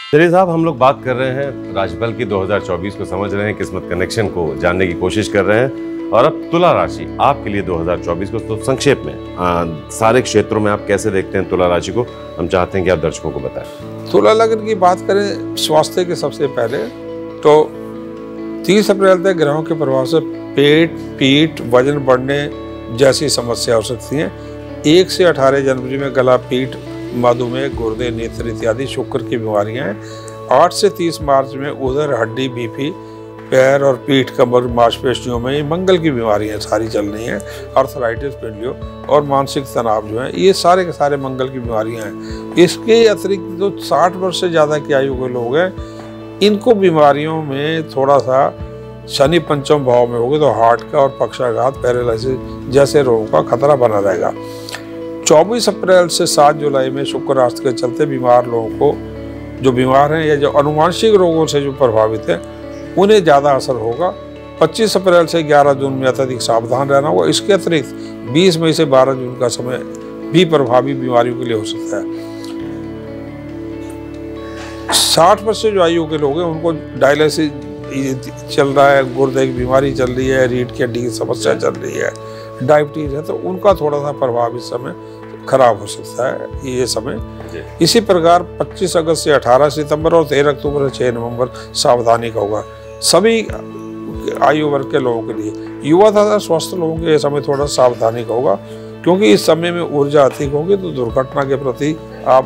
चलिए साहब, हम लोग बात कर रहे हैं राशिफल की 2024 को समझ रहे हैं, किस्मत कनेक्शन को जानने की कोशिश कर रहे हैं। और अब तुला राशि आपके लिए 2024 को तो संक्षेप में सारे क्षेत्रों में आप कैसे देखते हैं तुला राशि को, हम चाहते हैं कि आप दर्शकों को बताएं। तुला लग्न की बात करें स्वास्थ्य के सबसे पहले तो 30 अप्रैल तक ग्रहों के प्रभाव से पेट, पीठ, वजन बढ़ने जैसी समस्या हो सकती हैं। 1 से 18 जनवरी में गला, पीठ, मधुमेह, गुर्दे, नेत्र इत्यादि शुक्र की बीमारियां हैं। 8 से 30 मार्च में उदर, हड्डी, बीपी, पैर और पीठ, कमर, मांसपेशियों में मंगल की बीमारियां सारी चल रही हैं। आर्थराइटिस, पोलियो और मानसिक तनाव जो है ये सारे के सारे मंगल की बीमारियां हैं। इसके अतिरिक्त जो 60 वर्ष से ज़्यादा की आयु के लोग हैं इनको बीमारियों में थोड़ा सा शनि पंचम भाव में होगी तो हार्ट का और पक्षाघात, पैरालिसिस जैसे रोगों का खतरा बना रहेगा। 24 अप्रैल से 7 जुलाई में शुक्र राशि के चलते बीमार लोगों को, जो बीमार हैं या जो अनुवांशिक रोगों से जो प्रभावित हैं उन्हें ज़्यादा असर होगा। 25 अप्रैल से 11 जून में अत्यधिक सावधान रहना होगा। इसके अतिरिक्त 20 मई से 12 जून का समय भी प्रभावी बीमारियों के लिए हो सकता है। 60 वर्ष से जो आयु के लोग हैं उनको डायलिसिस चल रहा है, गुर्दे की बीमारी चल रही है, रीढ़ की हड्डी की समस्या चल रही है, डायबिटीज है, तो उनका थोड़ा सा प्रभाव इस समय खराब हो सकता है ये समय। इसी प्रकार 25 अगस्त से 18 सितंबर और 13 अक्टूबर से 6 नवंबर सावधानी का होगा सभी आयु वर्ग के लोगों के लिए। युवा तथा स्वस्थ लोगों के समय थोड़ा सावधानी का होगा क्योंकि इस समय में ऊर्जा अधिक होगी तो दुर्घटना के प्रति आप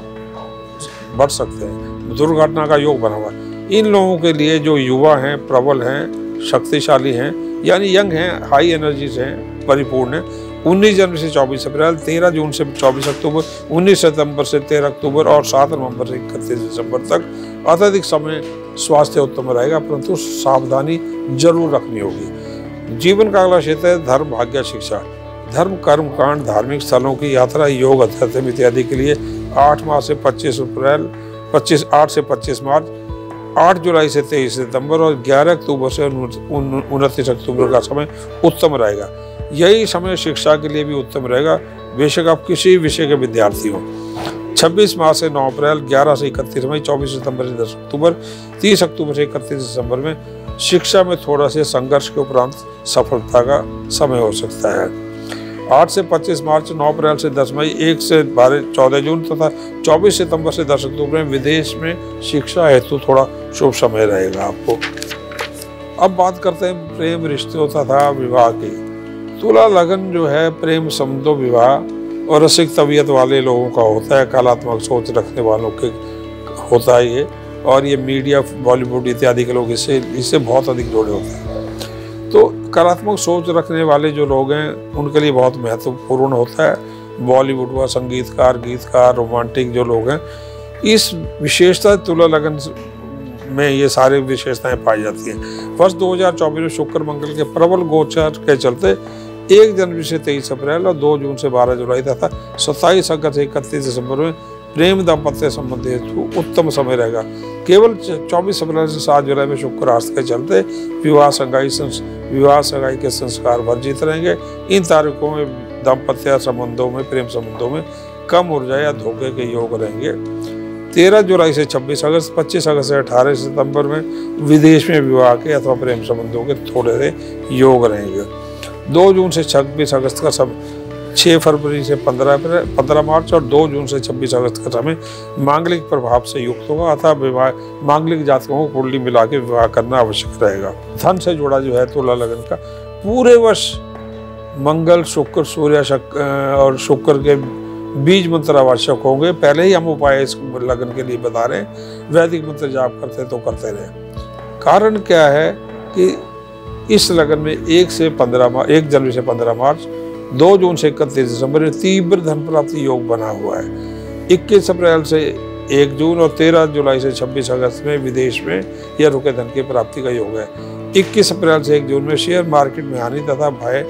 बढ़ सकते हैं। दुर्घटना का योग बना हुआ है। इन लोगों के लिए जो युवा हैं, प्रबल हैं, शक्तिशाली हैं, यानी यंग हैं, हाई एनर्जीज हैं, परिपूर्ण हैं, 19 जनवरी से 24 अप्रैल, 13 जून से 24 अक्टूबर, 19 सितंबर से 13 अक्टूबर और 7 नवंबर से 31 दिसंबर तक अत्यधिक समय स्वास्थ्य उत्तम रहेगा, परंतु सावधानी जरूर रखनी होगी। जीवन का अगला क्षेत्र है धर्म, भाग्य, शिक्षा। धर्म, कर्म कांड, धार्मिक स्थलों की यात्रा, योग, अध्यात्म इत्यादि के लिए 8 मार्च से 25 अप्रैल, 8 से 25 मार्च, 8 जुलाई से 23 सितंबर और 11 अक्टूबर से 29 अक्टूबर का समय उत्तम रहेगा। यही समय शिक्षा के लिए भी उत्तम रहेगा, बेशक आप किसी विषय के विद्यार्थी हो। 26 मार्च से 9 अप्रैल, 11 से 31 मई, 24 सितंबर से 10 अक्टूबर, 30 अक्टूबर से 31 दिसंबर में शिक्षा में थोड़ा से संघर्ष के उपरांत सफलता का समय हो सकता है। 8 से 25 मार्च, 9 अप्रैल से 10 मई, 1 से 14 जून तथा 24 सितंबर से 10 अक्टूबर में विदेश में शिक्षा हेतु थोड़ा शुभ समय रहेगा आपको। अब बात करते हैं प्रेम, रिश्तों तथा विवाह की। तुला लगन जो है प्रेम संबंधों, विवाह और रसिक तबीयत वाले लोगों का होता है, कलात्मक सोच रखने वालों के होता है ये, और ये मीडिया, बॉलीवुड इत्यादि के लोग इससे बहुत अधिक जुड़े होते हैं। तो कलात्मक सोच रखने वाले जो लोग हैं उनके लिए बहुत महत्वपूर्ण होता है। बॉलीवुड हुआ, संगीतकार, गीतकार, रोमांटिक जो लोग हैं, इस विशेषता तुला लगन में ये सारी विशेषताएं पाई जाती हैं। वर्ष 2024 में शुक्र मंगल के प्रबल गोचर के चलते 1 जनवरी से 23 अप्रैल और 2 जून से 12 जुलाई तथा 27 अगस्त से 31 दिसंबर में प्रेम, दाम्पत्य संबंध हेतु उत्तम समय रहेगा। केवल 24 अप्रैल से 7 जुलाई में शुक्र राशि के चलते विवाह सगाई के संस्कार वर्जित रहेंगे। इन तारीखों में दाम्पत्य संबंधों में, प्रेम संबंधों में कम ऊर्जा या धोखे के योग रहेंगे। 13 जुलाई से 26 अगस्त, 25 अगस्त से 18 सितंबर में विदेश में विवाह के अथवा प्रेम संबंधों के थोड़े से योग रहेंगे। 2 जून से 26 अगस्त का समय, 6 फरवरी से 15 मार्च और 2 जून से 26 अगस्त का समय मांगलिक प्रभाव से युक्त होगा, अतः मांगलिक जातकों को कुंडली मिला के विवाह करना आवश्यक रहेगा। धन से जुड़ा जो है तुला लगन का पूरे वर्ष मंगल, शुक्र, सूर्य और शुक्र के बीज मंत्र आवश्यक होंगे। पहले ही हम उपाय इस लगन के लिए बता रहे हैं, वैदिक मंत्र जाप करते तो करते रहे। कारण क्या है कि इस लगन में 1 जनवरी से 15 मार्च, 2 जून से 31 दिसंबर में तीव्र धन प्राप्ति योग बना हुआ है। 21 अप्रैल से 1 जून और 13 जुलाई से 26 अगस्त में विदेश में या रुके धन की प्राप्ति का योग है। 21 अप्रैल से 1 जून में शेयर मार्केट में हानि तथा भय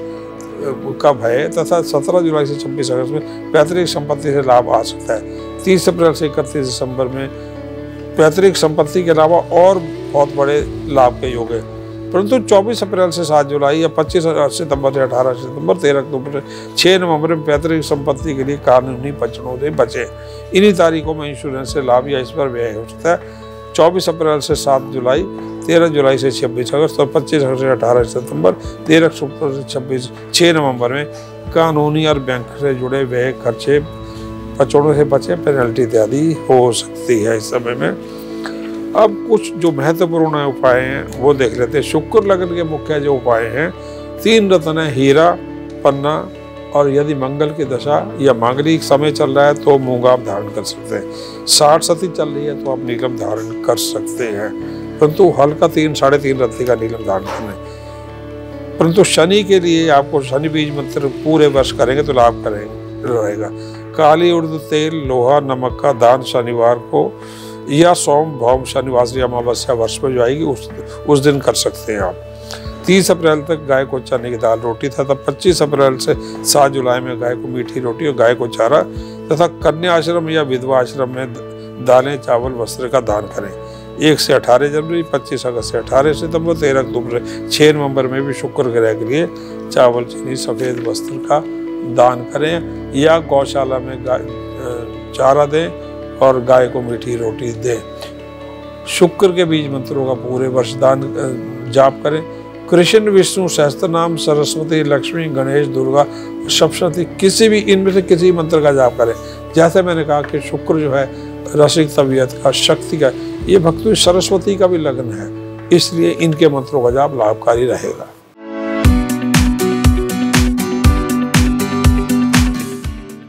तथा 17 जुलाई से 26 अगस्त में पैतृक संपत्ति से लाभ आ सकता है। 30 अप्रैल से 31 दिसंबर में पैतृक संपत्ति के अलावा और बहुत बड़े लाभ के योग है। परंतु 24 अप्रैल से 7 जुलाई या 25 सितंबर से 18 सितंबर, 13 अक्टूबर से 6 नवंबर में पैतृक संपत्ति के लिए कानूनी पचड़ों से बचे। इन्हीं तारीखों में इंश्योरेंस से लाभ या इस पर व्यय हो सकता है। 24 अप्रैल से 7 जुलाई, 13 जुलाई से 26 अगस्त और 25 अगस्त से 18 सितंबर, 13 अक्टूबर से 6 नवंबर में कानूनी और बैंक से जुड़े व्यय खर्चे पचड़ों से बचे पेनल्टी इत्यादि हो सकती है इस समय में। अब कुछ जो महत्वपूर्ण उपाय हैं वो देख लेते हैं। शुक्र लगन के मुख्य जो उपाय हैं, 3 रत्न है, हीरा, पन्ना, और यदि मंगल की दशा या मांगलिक समय चल रहा है तो मूंगा आप धारण कर सकते हैं। 60 सती चल रही है तो आप नीलम धारण कर सकते हैं, परंतु हल्का 3 साढ़े 3 रत्ती का नीलम धारण करना है। परंतु शनि के लिए आपको शनि बीज मंत्र पूरे वर्ष करेंगे तो लाभ रहेगा। काली उड़द तेल, लोहा, नमक का दान शनिवार को या सोम, भौम, शनिवार या अमावस्या वर्ष में जो आएगी उस दिन कर सकते हैं आप। 30 अप्रैल तक गाय को चने की दाल रोटी था, तब 25 अप्रैल से 7 जुलाई में गाय को मीठी रोटी और गाय को चारा तथा कन्या आश्रम या विधवा आश्रम में दालें, चावल, वस्त्र का दान करें। 1 से 18 जनवरी, 25 अगस्त से 18 सितंबर, 13 अक्टूबर, 6 नवंबर में भी शुक्र ग्रह के लिए चावल, चीनी, सफ़ेद वस्त्र का दान करें या गौशाला में चारा दें और गाय को मीठी रोटी दें। शुक्र के बीज मंत्रों का पूरे वर्ष दान जाप करें। कृष्ण, विष्णु सहस्त्र नाम, सरस्वती, लक्ष्मी, गणेश, दुर्गा, सप्तशती, किसी भी इनमें से किसी मंत्र का जाप करें। जैसे मैंने कहा कि शुक्र जो है रसिक तबीयत का, शक्ति का, ये भक्ति सरस्वती का भी लग्न है, इसलिए इनके मंत्रों का जाप लाभकारी रहेगा।